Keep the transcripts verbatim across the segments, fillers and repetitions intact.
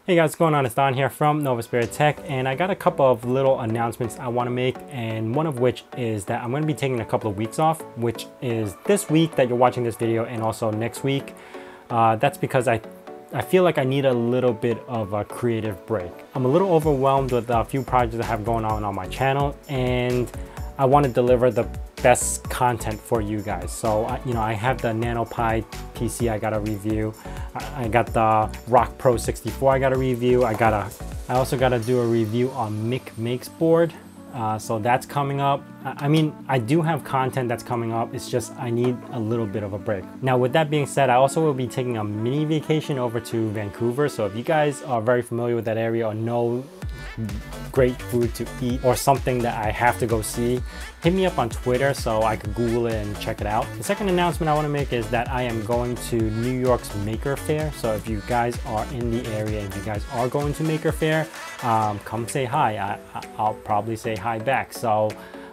Hey guys, what's going on? It's Don here from Nova Spirit Tech, and I got a couple of little announcements I want to make, and one of which is that I'm going to be taking a couple of weeks off, which is this week that you're watching this video and also next week. Uh, that's because I I feel like I need a little bit of a creative break. I'm a little overwhelmed with a few projects I have going on on my channel, and I want to deliver the best content for you guys. So, you know, I have the NanoPi P C I got to review. I got the Rock Pro sixty-four I got to review. I got a, I also got to do a review on Mick Makes board. Uh, so that's coming up. I mean, I do have content that's coming up. It's just I need a little bit of a break. Now, with that being said, I also will be taking a mini vacation over to Vancouver. So if you guys are very familiar with that area or know great food to eat or something that I have to go see, hit me up on Twitter so I could Google it and check it out. The second announcement I want to make is that I am going to New York's Maker Faire. So if you guys are in the area, if you guys are going to Maker Faire, um, come say hi. I, I'll probably say hi back. So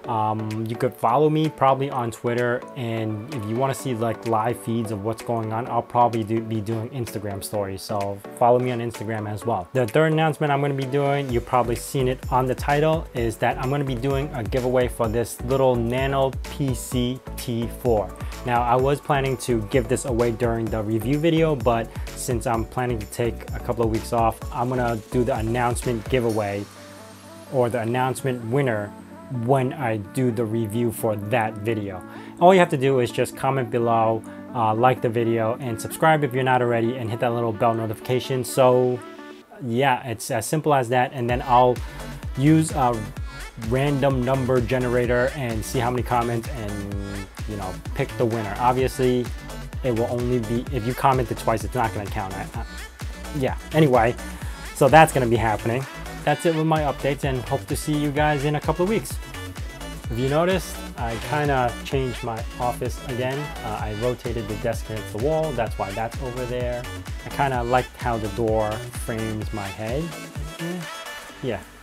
um, you could follow me probably on Twitter, and if you want to see like live feeds of what's going on, I'll probably do, be doing Instagram stories. So follow me on Instagram as well. The third announcement I'm going to be doing, you've probably seen it on the title, is that I'm going to be doing a giveaway for this little Nano P C T four. Now, I was planning to give this away during the review video, but since I'm planning to take a couple of weeks off, I'm going to do the announcement giveaway or the announcement winner when I do the review for that video. All you have to do is just comment below, uh, like the video, and subscribe if you're not already, and hit that little bell notification. So yeah, it's as simple as that. And then I'll use a random number generator and see how many comments and, you know, pick the winner. Obviously, it will only be, if you commented twice, it's not going to count. I, I, yeah, anyway, so that's going to be happening. That's it with my updates, and hope to see you guys in a couple of weeks. If you noticed, I kind of changed my office again. Uh, I rotated the desk against the wall. That's why that's over there. I kind of liked how the door frames my head. Yeah.